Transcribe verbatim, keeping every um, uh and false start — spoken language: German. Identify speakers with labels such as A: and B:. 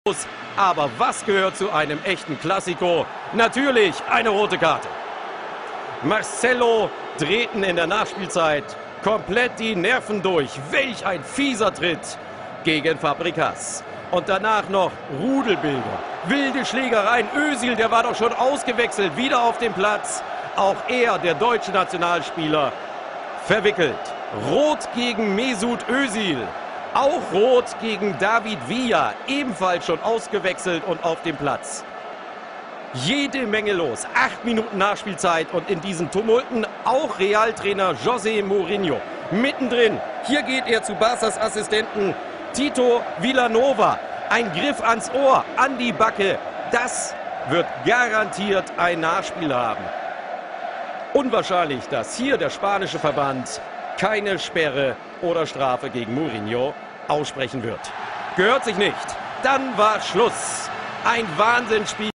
A: Aber was gehört zu einem echten Klassiko? Natürlich eine rote Karte. Marcelo drehten in der Nachspielzeit komplett die Nerven durch. Welch ein fieser Tritt gegen Fabregas. Und danach noch Rudelbilder, wilde Schlägereien. Özil, der war doch schon ausgewechselt, wieder auf dem Platz. Auch er, der deutsche Nationalspieler, verwickelt. Rot gegen Mesut Özil. Auch rot gegen David Villa, ebenfalls schon ausgewechselt und auf dem Platz. Jede Menge los. Acht Minuten Nachspielzeit und in diesen Tumulten auch Realtrainer José Mourinho. Mittendrin, hier geht er zu Barças Assistenten Tito Vilanova. Ein Griff ans Ohr, an die Backe. Das wird garantiert ein Nachspiel haben. Unwahrscheinlich, dass hier der spanische Verband keine Sperre oder Strafe gegen Mourinho aussprechen wird. Gehört sich nicht. Dann war Schluss. Ein Wahnsinnsspiel.